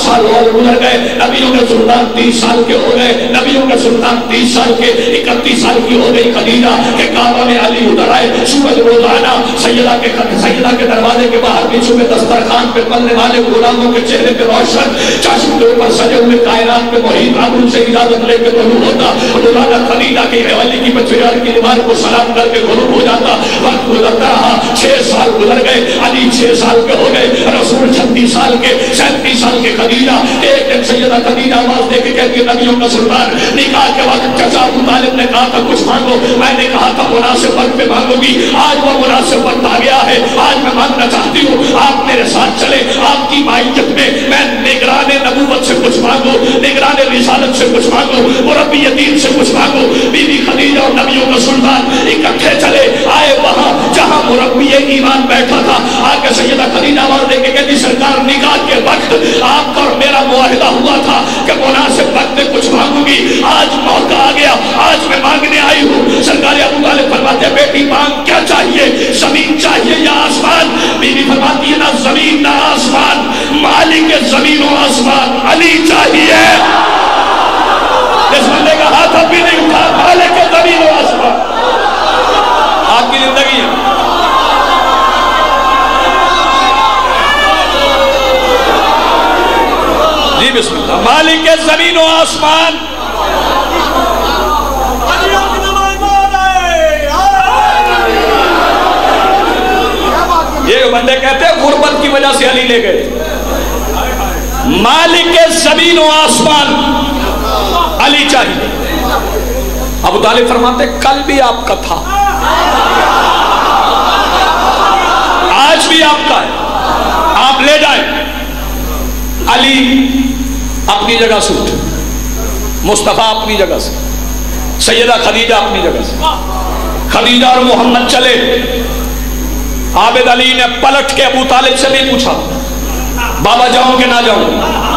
سال اور گزر گئے، نبیوں کے سلطان 30 سال کے ہو گئے، نبیوں کے سلطان 30 سال کے 31 سال کی ہو گئی خدیجہ کہ کعبہ میں علی اتر آئے، سورج روزانہ سیدہ کے دروازے کے باہر بچھو میں دسترخوان پہ پلنے والے غلاموں کے چہرے پہ روشن، چشم کے اوپر سجے ہوئے کائنات میں محیط ابرو سے اجازت لے کے طلوع ہوتا، روزانہ خدیجہ کی حوالی کی بچیار کی دیوار کو سلام کر کے غروب ہو جاتا، وقت گزرتا رہا، 6 سال گزر گئے، علی 6 سال کے ہو گئے، رسول 36 سال کے، 37 سال کے خدیجہ، ایک دن سیدہ خدیجہ آواز دے کے کہتی نبیوں کا سلطان، نکاح کے وقت چچا ابو طالب نے کہا تھا کچھ مانگو، میں نے کہا تھا مناسب وقت پہ مانگو گی، آج وہ مناسب وقت آ گیا ہے، آج میں مانگنا چاہتی ہوں آپ میرے ساتھ چلے، آپ کی معیت میں میں نگران نبوت سے کچھ مانگو، نگران رسالت سے کچھ مانگو، مربی دین سے کچھ مانگو۔ بی بی خدیجہ اور نبیوں کا سلطان اکٹھے چلے آئے وہاں جہاں مربی ایمان بیٹھا تھا، آگے سیدہ خدیجہ آواز دے کے کہتی سرکار نکاح کے وقت آپ کا اور میرا معاہدہ ہوا تھا کہ مناسب وقت میں کچھ مانگوں گی، آج موقع آ گیا، آج میں مانگنے آئی ہوں۔ سرکار ابو طالب فرماتے ہیں بیٹی مانگ کیا چاہیے، زمین چاہیے یا آسمان؟ بیوی فرماتی ہے نہ زمین نہ آسمان، مالک زمین و آسمان علی چاہیے۔ اس بندے کا ہاتھ اب بھی نہیں اٹھا، مالک زمین و آسمان آپ کی زندگی ہے۔ جی بسم اللہ، مالک زمین و آسمان۔ یہ بندے کہتے ہیں غربت کی وجہ سے علی لے گئے، مالک زمین و آسمان علی چاہیے۔ ابو طالب فرماتے کل بھی آپ کا تھا، آج بھی آپ کا ہے، آپ لے جائیں۔ علی اپنی جگہ سے اٹھے، مصطفیٰ اپنی جگہ سے، سیدہ خدیجہ اپنی جگہ سے، خدیجہ اور محمد چلے۔ عابد علی نے پلٹ کے ابو طالب سے نہیں پوچھا بابا جاؤں کہ نہ جاؤں،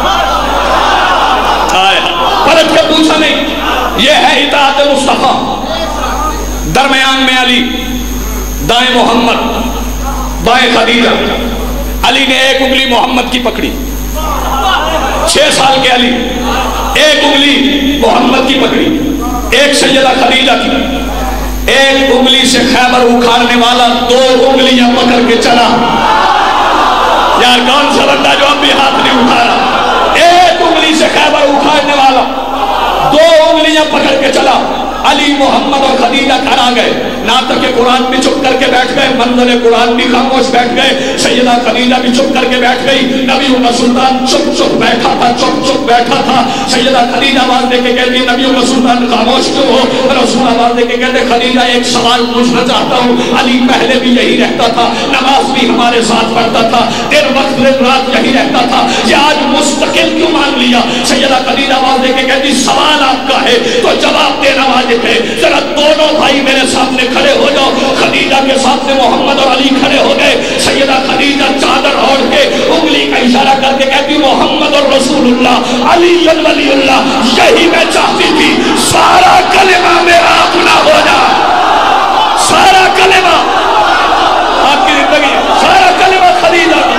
پلٹ کے پوچھا نہیں، یہ ہے اطاعت مصطفیٰ۔ درمیان میں علی، دائیں محمد، بائیں خدیجہ۔ علی نے ایک انگلی محمد کی پکڑی، 6 سال کے علی ایک انگلی محمد کی پکڑی، ایک سیدہ خدیجہ کی، ایک انگلی سے خیبر اکھاڑنے والا 2 انگلیاں پکڑ کے چلا۔ یار کون سا بندہ جو اب بھی ہاتھ نہیں اٹھا رہا؟ ایک انگلی سے خیبر اکھاڑنے والا 2 انگلیاں پکڑ کے چلا۔ علی محمد اور خدیجہ گھر آ گئے، ناطق کے قرآن بھی چپ کر کے بیٹھ گئے، منظر قرآن بھی خاموش بیٹھ گئے، سیدہ خدیجہ بھی چپ کر کے بیٹھ گئی، نبیوں کا سلطان چپ چپ بیٹھا تھا، چپ چپ بیٹھا تھا۔ سیدہ خدیجہ آواز دے کے کہتی نبیوں کا سلطان خاموش کیوں ہو؟ رسول آواز دے کے کہتے خدیجہ ایک سوال پوچھنا چاہتا ہوں، علی پہلے بھی یہی رہتا تھا، نماز بھی ہمارے ساتھ پڑھتا تھا، دن وقت دن رات یہی رہتا تھا، یہ آج مستقل کیوں مان لیا؟ سیدہ خدیجہ آواز دے کے کہتی سوال آپ کا ہے تو جواب دینا واجب ہے، ذرا دونوں بھائی میرے سامنے کھڑے ہو جاؤ۔ خدیجہ کے سامنے محمد اور علی کھڑے ہو گئے، سیدہ خدیجہ چادر اوڑھ کے انگلی کا اشارہ کر کے کہتی محمد اور رسول اللہ علی ولی اللہ، یہی میں چاہتی تھی، سارا کلمہ میرا اپنا ہو جائے، سارا کلمہ آپ کی زندگی، سارا کلمہ خدیجہ کا۔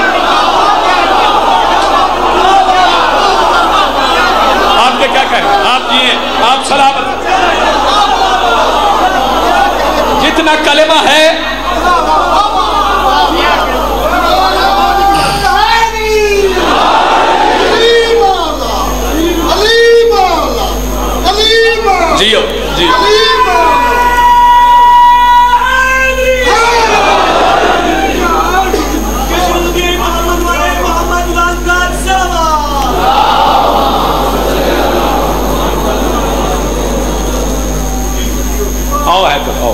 آپ کے کیا کہیں، آپ جیئے، آپ سلامت، جتنا کلمہ ہے جیو جی آؤ ہے تو آؤ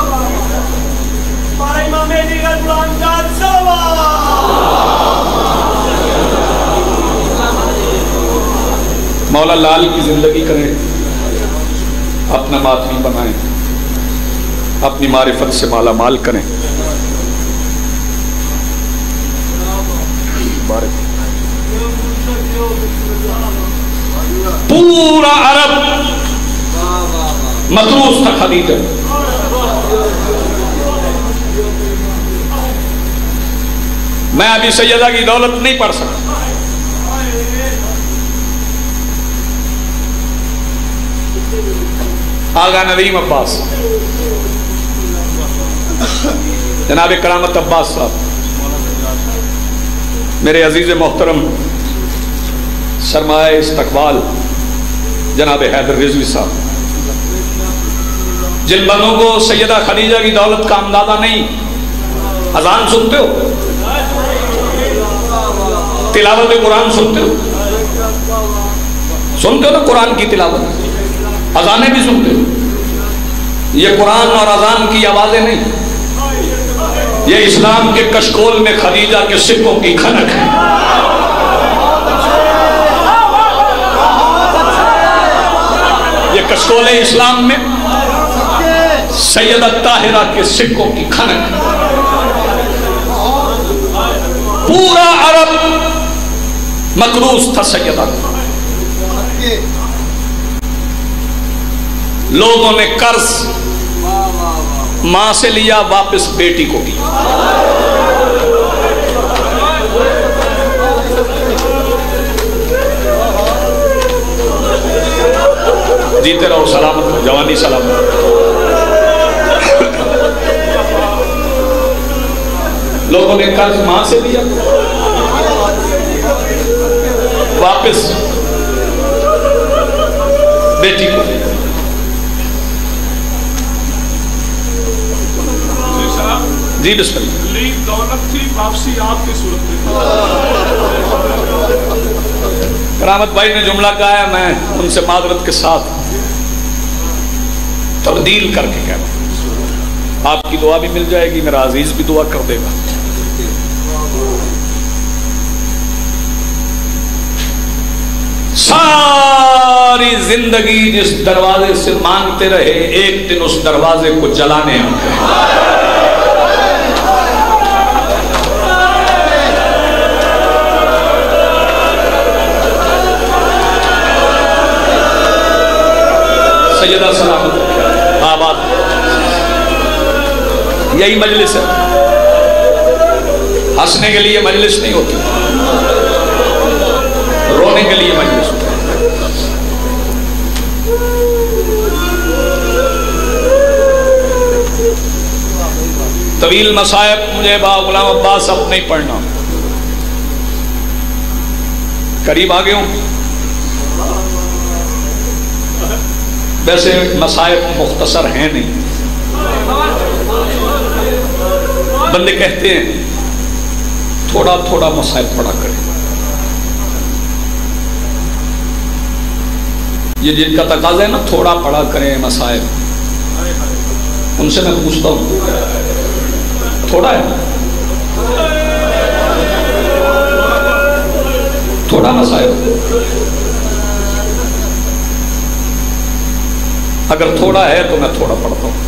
مولا لال کی زندگی کریں، اپنا ماتمی بنائیں، اپنی معرفت سے مالا مال کریں۔ پورا عرب مدروس تھا خدیجہ، میں ابھی سیدہ کی دولت نہیں پڑھ سکتا، آغا ندیم عباس، جناب کرامت عباس صاحب، میرے عزیز محترم سرمایہ استقبال جناب حیدر رضوی صاحب، جن بندوں کو سیدہ خدیجہ کی دولت کا اندازہ نہیں، اذان سنتے ہو، تلاوت قرآن سنتے ہو نا، قرآن کی تلاوت، اذانیں بھی سنتے ہو، یہ قرآن اور اذان کی آوازیں نہیں، یہ اسلام کے کشکول میں خدیجہ کے سکوں کی کھنک ہے۔ یہ کشکول اسلام میں سیدہ طاہرہ کے سکوں کی کھنک ہے۔ پورا عرب مقروض تھا سیدہ، لوگوں نے قرض ماں سے لیا، واپس بیٹی کو دیا۔ جیتے رہو، سلامت رہو، جوانی سلامت۔ لوگوں نے قرض ماں سے لیا، واپس بیٹی کو دیا۔ جی بسم اللہ۔ دولت کی واپسی آپ کی صورت میں، کرامت بھائی نے جملہ کہا ہے، میں ان سے معذرت کے ساتھ تبدیل کر کے کہہ رہا ہوں، آپ کی دعا بھی مل جائے گی، میرا عزیز بھی دعا کر دے گا۔ ساری زندگی جس دروازے سے مانگتے رہے، ایک دن اس دروازے کو جلانے آ گئے۔ سیدہ سلامت آباد، یہی مجلس ہے، ہنسنے کے لیے مجلس نہیں ہوتی، رونے کے لیے مجلس ہوتی۔ طویل مصائب مجھے با غلام عباس اب نہیں پڑھنا، قریب آگے ہوں۔ ویسے مصائب مختصر ہیں نہیں، بندے کہتے ہیں تھوڑا تھوڑا مصائب پڑھا کریں، یہ جن کا تقاضا ہے نا تھوڑا پڑھا کریں مصائب، ان سے میں پوچھتا ہوں تھوڑا ہے؟ تھوڑا مصائب؟ اگر تھوڑا ہے تو میں تھوڑا پڑھتا ہوں۔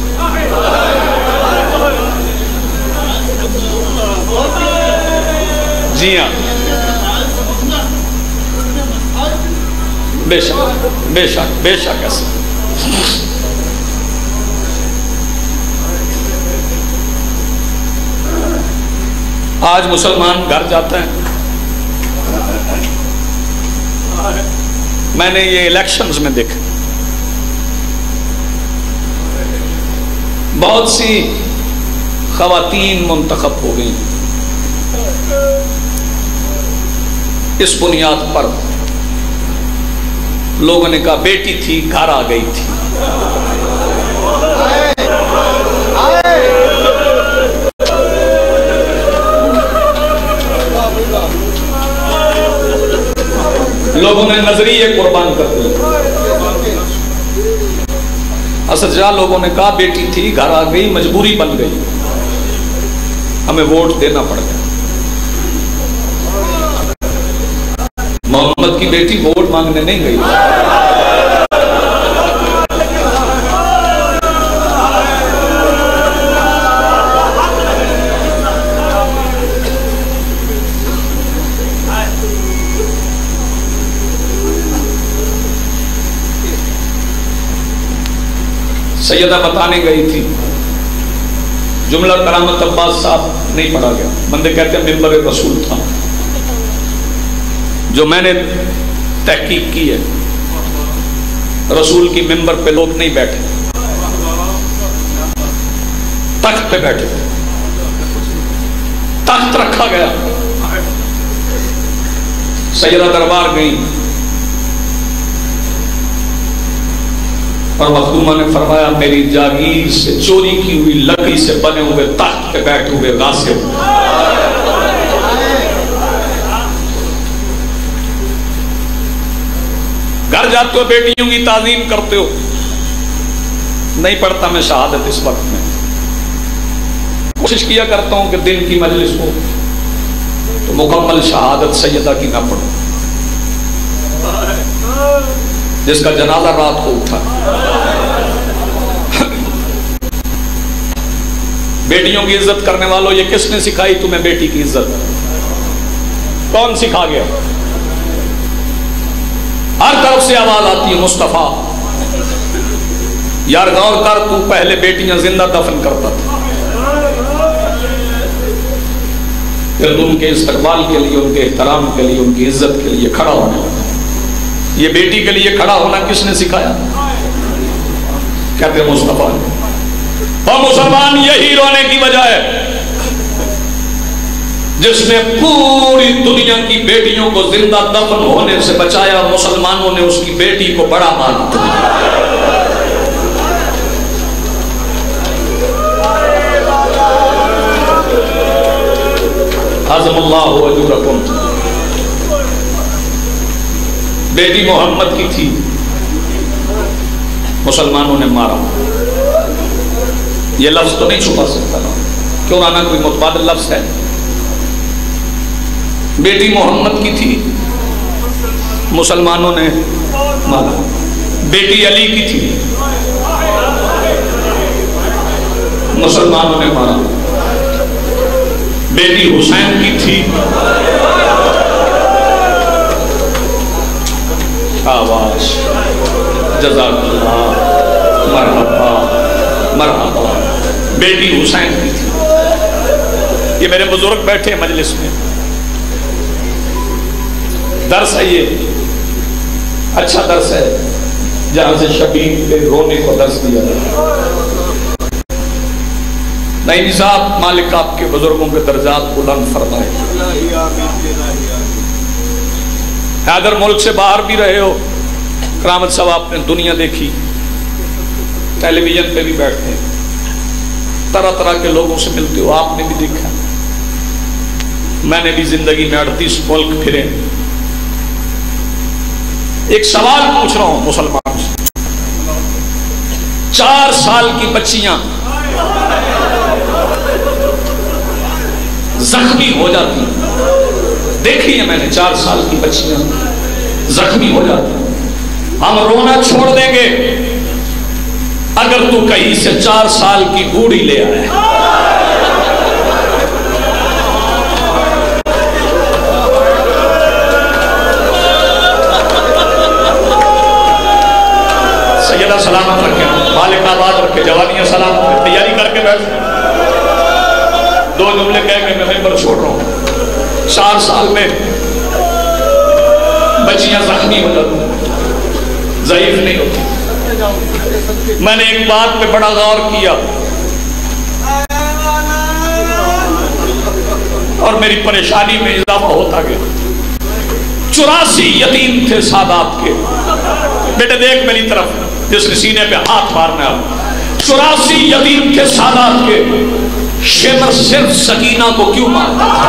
جی ہاں، بے شک بے شک بے شک ایسا۔ آج مسلمان گھر جاتا ہے، میں نے یہ الیکشنز میں دیکھا، بہت سی خواتین منتخب ہو گئی، اس بنیاد پر لوگوں نے کہا بیٹی تھی گھر آ گئی تھی۔ لوگوں نے نظریے قربان کر دی، اسد جہاں لوگوں نے کہا بیٹی تھی گھر آ گئی، مجبوری بن گئی، ہمیں ووٹ دینا پڑ گیا۔ محمد کی بیٹی ووٹ مانگنے نہیں گئی، سیدہ بتانے گئی تھی، جملہ کرامت عباس صاحب نہیں پڑھا گیا، بندے کہتے ہیں ممبر رسول تھا، جو میں نے تحقیق کی ہے رسول کی ممبر پہ لوگ نہیں بیٹھے، تخت پہ بیٹھے، تخت رکھا گیا، سیدہ دربار گئی اور مخدومہ نے فرمایا میری جاگیر سے چوری کی ہوئی لکڑی سے بنے ہوئے تخت پہ بیٹھے ہوئے غاصب، گھر جاتے ہو بیٹیوں کی تعظیم کرتے ہو، نہیں پڑھتا میں شہادت اس وقت میں، کوشش کیا کرتا ہوں کہ دن کی مجلس ہو تو مکمل شہادت سیدہ کی نہ پڑھوں، جس کا جنازہ رات کو اٹھا۔ بیٹیوں کی عزت کرنے والوں، یہ کس نے سکھائی تمہیں بیٹی کی عزت؟ کون سکھا گیا؟ ہر طرف سے آواز آتی ہے مصطفیٰ، یار غور کر، تو پہلے بیٹیاں زندہ دفن کرتا تھا، پھر ان کے استقبال کے لیے، ان کے احترام کے لیے، ان کی عزت کے لیے کھڑا ہونے لگا۔ یہ بیٹی کے لیے کھڑا ہونا کس نے سکھایا؟ کہتے ہیں مصطفیٰ نے۔ اور مسلمان یہی رونے کی وجہ ہے جس نے پوری دنیا کی بیٹیوں کو زندہ دفن ہونے سے بچایا، اور مسلمانوں نے اس کی بیٹی کو بڑا مانا۔ عظم اللہ اجورکم، بیٹی محمد کی تھی، مسلمانوں نے مارا۔ یہ لفظ تو نہیں چھپا سکتا نا، کیوں نہ کوئی متبادل لفظ ہے؟ بیٹی محمد کی تھی، مسلمانوں نے مارا۔ بیٹی علی کی تھی، مسلمانوں نے مارا۔ بیٹی حسین کی تھی، آواز جزاک اللہ، مرحبا مرحبا، بیٹی حسین کی تھی۔ یہ میرے بزرگ بیٹھے مجلس میں، درس ہے، یہ اچھا درس ہے جہاں سے شبیر کے رونے کو درس دیا جاتا ہے۔ نہیں صاحب، مالک آپ کے بزرگوں کے درجات بلند فرمائے۔ اگر ملک سے باہر بھی رہے ہو، کرامت صاحب آپ نے دنیا دیکھی، ٹیلی ویژن پہ بھی بیٹھتے ہیں، طرح طرح کے لوگوں سے ملتے ہو، آپ نے بھی دیکھا، میں نے بھی زندگی میں 38 ملک پھرے۔ ایک سوال پوچھ رہا ہوں مسلمان سے، 4 سال کی بچیاں زخمی ہو جاتی، دیکھی ہے میں نے، 4 سال کی بچیاں زخمی ہو جاتی، ہم رونا چھوڑ دیں گے اگر تو کہیں سے 4 سال کی بوڑھی لے آئے۔ سیدہ سلامت رکھے، مالک آباد رکھے، جوانیاں سلامت رکھے، تیاری کر کے بیٹھ۔ 2 جملے کہہ کے میں ممبر چھوڑ رہا ہوں۔ 4 سال میں بچیاں زخمی ہو جاتی، ضعیف نہیں ہوتی۔ میں نے ایک بات پہ بڑا غور کیا اور میری پریشانی میں اضافہ ہوتا گیا۔ 84 یتیم تھے سادات کے، بیٹے دیکھ میری طرف، جس نے سینے پہ ہاتھ مارنا ہے، 84 یتیم تھے سادات کے، شمر صرف سکینہ کو کیوں مارتا تھا؟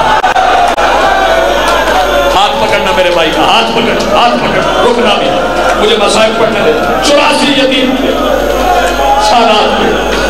ہاتھ پکڑنا میرے بھائی کا، ہاتھ پکڑ، ہاتھ پکڑ، رکنا بھی، مجھے مسائل پڑھنے دے۔ 84 یتیم تھے سادات کے،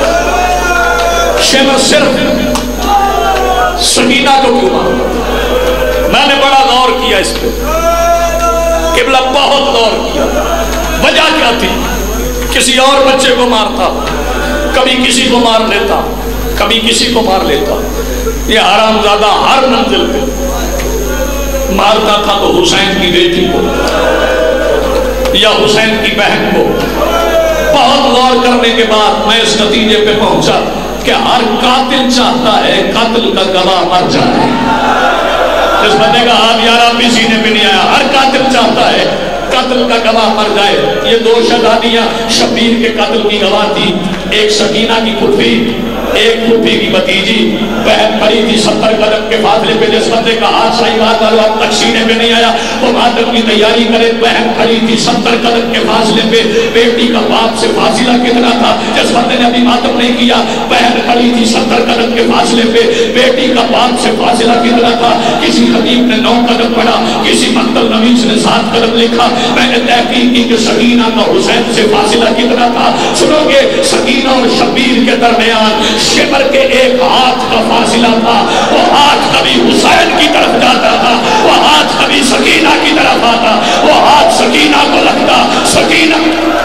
شمر صرف سکینہ کو کیوں مارتا؟ میں نے بڑا غور کیا اس پہ، قبلہ بہت غور کیا، وجہ کیا تھی؟ کسی اور بچے کو مارتا، کبھی کسی کو مار لیتا، کبھی کسی کو مار لیتا۔ یہ حرامزادہ ہر منزل پہ مارتا تھا تو حسین کی بیٹی کو یا حسین کی بہن کو۔ بہت غور کرنے کے بعد میں اس نتیجے پہ پہنچا کہ ہر قاتل چاہتا ہے قتل کا گواہ مر جائے۔ اس بندے کا ہاتھ یارہ بھی سینے پہ نہیں آیا، ہر قاتل چاہتا ہے قتل کا گواہ مر جائے۔ یہ 2 شہزادیاں شبیر کے قتل کی گواہ تھی، ایک سکینہ کی پھوپھی، ایک پھوپھی کی بھتیجی بہن کھڑی تھی 70 قدم کے فاصلے پہ، جس بندے کا ہاتھ ساہیوال والا اب تک سینے پہ نہیں آیا وہ ماتم کی تیاری کرے، بہن کھڑی تھی 70 قدم کے فاصلے پہ، بیٹی کا باپ سے فاصلہ کتنا تھا، جس بندے نے ابھی ماتم نہیں کیا، بہن کھڑی تھی 70 قدم کے فاصلے پہ، بیٹی کا باپ سے فاصلہ کتنا تھا، کسی خطیب نے 9 قدم پڑھا، کسی مقتل نویس نے 7 قدم لکھا، میں نے تحقیق کی کہ سکینہ کا حسین سے فاصلہ کتنا تھا، سنو گے سکینہ اور شبیر کے درمیان شبر کے ایک ہاتھ کا فاصلہ تھا، وہ ہاتھ کبھی حسین کی طرف جاتا تھا، وہ ہاتھ کبھی سکینہ کی طرف آتا، وہ ہاتھ سکینہ کو لگتا، سکینہ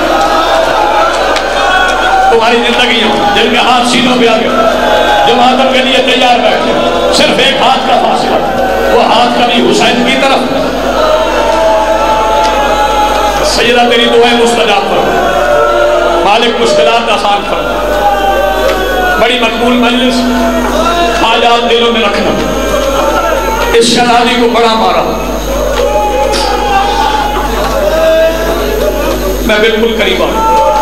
تمہاری زندگیوں جن کے ہاتھ سینوں پہ آ گئے، جو ماتم کے لیے تیار بیٹھے، صرف ایک ہاتھ کا فاصلہ، وہ ہاتھ کبھی حسین کی طرف، سیدہ تیری دعائیں مستجاب کرو، مالک مشکلات آسان کرو، بڑی مقبول مجلس، حاجات دلوں میں رکھنا، اس شہزادی کو بڑا مارا، میں بالکل قریب ہوں،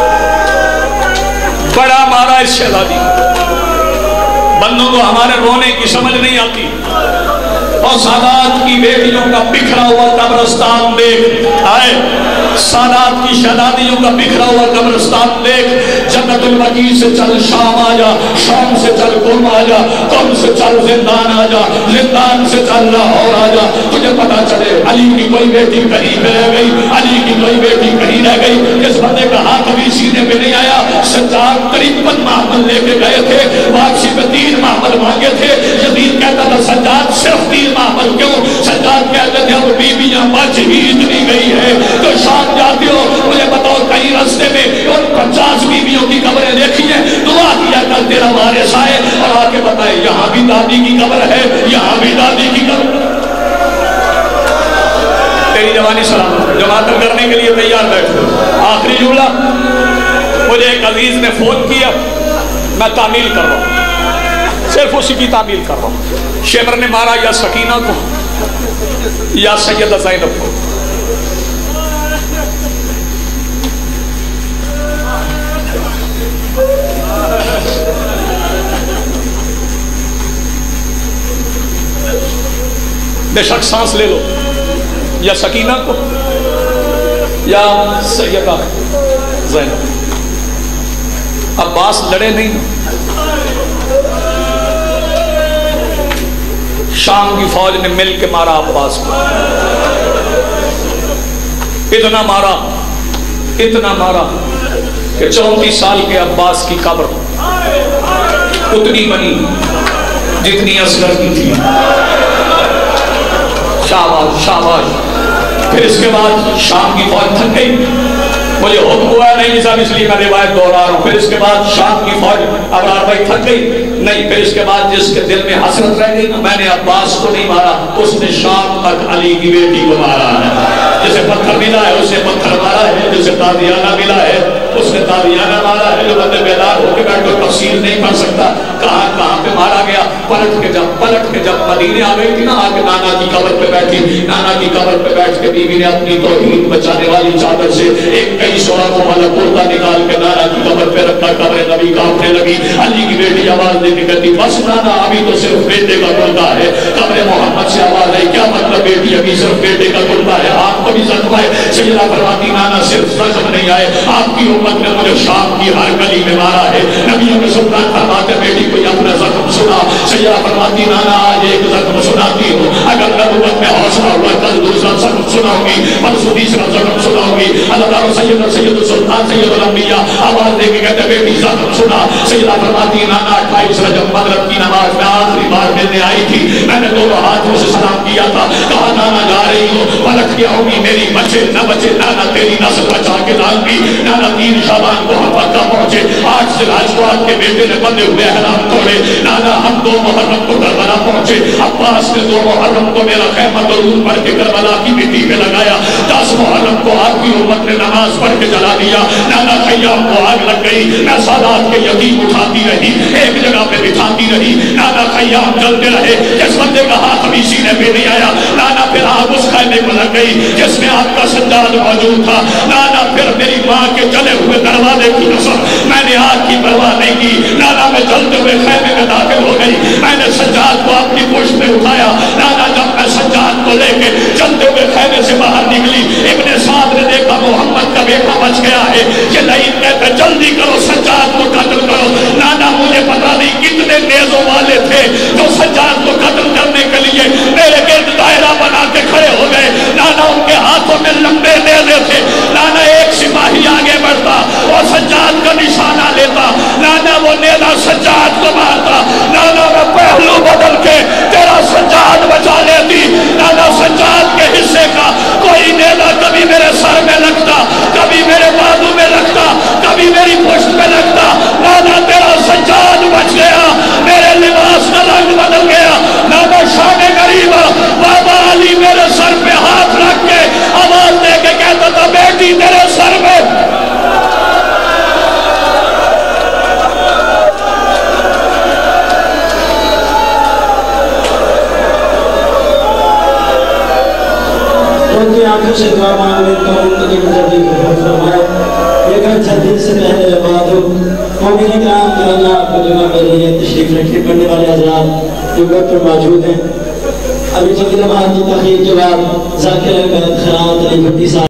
بڑا مارا اس شہزادی، بندوں کو ہمارے رونے کی سمجھ نہیں آتی، اور سادات کی بیٹیوں کا بکھرا ہوا قبرستان دیکھ آئے، سادات کی شہزادیوں کا بکھرا ہوا قبرستان دیکھ، جنت البقیع سے چل شام آ جا، شام سے چل قم آ جا، قم سے چل زندان آ جا، زندان سے چل لاہور آ جا، تجھے پتا چلے علی کی کوئی بیٹی کہیں پہ رہ گئی، علی کی کوئی بیٹی کہیں رہ گئی، جس بندے کا ہاتھ ابھی سینے پہ نہیں آیا، سجاد قریباً محمل لے کے گئے تھے، واپسی پہ 3 محمل مانگے تھے، یزید کہتا تھا سجاد صرف 3 محمل کیوں؟ سجاد کہتے تھے اب بیویاں بچ ہی اتنی گئی ہے، تو شام جاتے ہو مجھے بتاؤ کہیں رستے میں ان 50 بیویوں کی قبریں دیکھی ہیں، دعا کیا کر تیرا وارث آئے اور آ کے بتائے یہاں بھی دادی کی قبر ہے، یہاں بھی دادی کی قبر، تیری جوانی سلام جماعت کرنے کے لیے تیار بیٹھو۔ آخری جملہ، مجھے ایک عزیز نے فون کیا، میں تعمیل کر رہا ہوں، صرف اسی کی تعمیل کر رہا ہوں، شیمر نے مارا یا سکینہ کو یا سیدہ زینب کو، بے شک سانس لے لو، یا سکینہ کو یا سیدہ زینب۔ عباس لڑے نہیں، شام کی فوج نے مل کے مارا عباس کو، اتنا مارا کہ 34 سال کے عباس کی قبر اتنی بنی جتنی اصغر کی تھی، شاباش شاباش۔ پھر اس کے بعد شام کی فوج تھک گئی، مجھے حکم ہوا نہیں صاحب اس لیے میں روایت دوہرا رہا ہوں، پھر اس کے بعد شام کی فوج ابرار بھائی تھک گئی نہیں، پھر اس کے بعد جس کے دل میں حسرت رہ گئی نا، میں نے عباس کو نہیں مارا، اس نے شام تک علی کی بیٹی کو مارا ہے، جسے پتھر ملا ہے اسے پتھر مارا ہے، جسے تازیانہ ملا ہے اس نے تازیانہ مارا ہے، جو بندے بیدار ہو کے بیٹھو تفصیل نہیں پڑھ سکتا کہاں کہاں پہ مارا گیا۔ پلٹ کے جب مدینے آ گئی تھی نا، آ کے نانا کی قبر پہ بیٹھی، نانا کی قبر پہ بیٹھ کے بیوی نے اپنی توحید بچانے والی چادر سے ایک کئی سورتوں والا کرتا نکال کے نانا کی قبر پہ رکھا، قبر نبی کانپنے لگی، علی کی بیٹی آواز دے کے کہتی بس نانا ابھی تو صرف بیٹے کا کرتا ہے، قبر محمد سے آواز آئی کیا مطلب بیٹی ابھی صرف بیٹے کا کرتا ہے، آپ کو بھی زخم ہے؟ سیدہ فرماتی نانا صرف زخم نہیں آئے، آپ کی امت نے مجھے شام کی ہر گلی میں مارا ہے، نبیوں کے سلطان فرماتے بیٹی کوئی اپنا زخم سنا، سیدہ فرماتی نانا آج ایک زخم سناتی ہوں، اگر نبوت میں حوصلہ ہوا کل دوسرا زخم سناؤں گی، پرسوں تیسرا زخم سناؤں گی، اللہ تعالیٰ سید السلطان سید الانبیاء آواز دے کے کہتے بیٹی زخم سنا، سیدہ فرماتی نانا 28 رجب مغرب کی نماز میں آخری بار ملنے آئی تھی، میں نے دونوں ہاتھوں سے سلام کیا تھا، کہا نانا جا رہی ہو، پلٹ کے آؤں گی میری بچے نہ بچے، نانا تیری نسل بچا کے لاؤں گی، نانا 3 شعبان کو ہم پکا پہنچے، 8 سے راجپوت کے بیٹے نے بندے ہوئے احرام توڑے، نانا ہم 2 محرم کو کربلا پہنچے، عباس نے 2 محرم کو میرا خیمہ درود پڑھ کے کربلا کی مٹی پہ لگایا، 10 محرم کو آپ کی امت نے نماز پڑھ کے جلا دیا، نانا خیام کو آگ لگ گئی، میں سادات کے یتیم اٹھاتی رہی، ایک جگہ پہ بٹھاتی رہی، نانا خیام جلتے رہے، جس بندے کا ہاتھ ابھی سینے پہ نہیں آیا، نانا پھر آگ اس خیمے کو لگ گئی جس میں آپ کا سجاد موجود تھا، نانا پھر میری ماں کے جلے ہوئے دروازے کی قسم میں نے آگ کی پرواہ نہیں کی. نانا میں جلتے ہوئے خیمے میں داخل ہو گئی. میں نے سجاد کو اپنی پشت پہ اٹھایا. نانا جب میں سجاد کو لے کے چلتے ہوئے خیمے سے باہر نکلی, ابن سعد نے دیکھا محمد کا بیٹا بچ گیا ہے. یہ لعین کہتا جلدی کرو سجاد کو قتل کرو. نانا مجھے پتا نہیں کتنے نیزوں والے تھے جو سجاد کو قتل کرنے کے لیے میرے گرد دائرہ بنا کے کھڑے ہو گئے. نانا ان کے ہاتھوں میں لمبے نیزے تھے. نانا ایک سپاہی آگے بڑھتا اور سجاد کا نشانہ لیتا. نانا وہ نیزہ سجاد کو مارتا. نانا میں پہلو بدل کے تیرا سجاد بچا لیتی. نانا سجاد کے حصے کا کوئی نیزہ کبھی میرے سر میں لگتا, کبھی میرے بازو میں لگتا, کبھی میری پشت میں لگتا. نانا تیرا سجاد بچ گیا, میرے لباس کا رنگ بدل گیا. نانا شان غریبا بابا علی میرے سر پہ ہاتھ رکھ کے آواز دے کے کہتا تھا بیٹی تیرے سر میں. آنکھوں سے دعا مانگ لیتا ہوں کہ جلدی قبول فرمائے. لیکن جلدی سے پہلے بات ہو مومن کرام کہ اللہ آپ کو جگہ میں لیے تشریف رکھے پڑھنے والے حضرات جو گھر پر موجود ہیں. ابھی چند لمحات کی تحقیق کے بعد ذاکر احمد خیرات علی بھٹی صاحب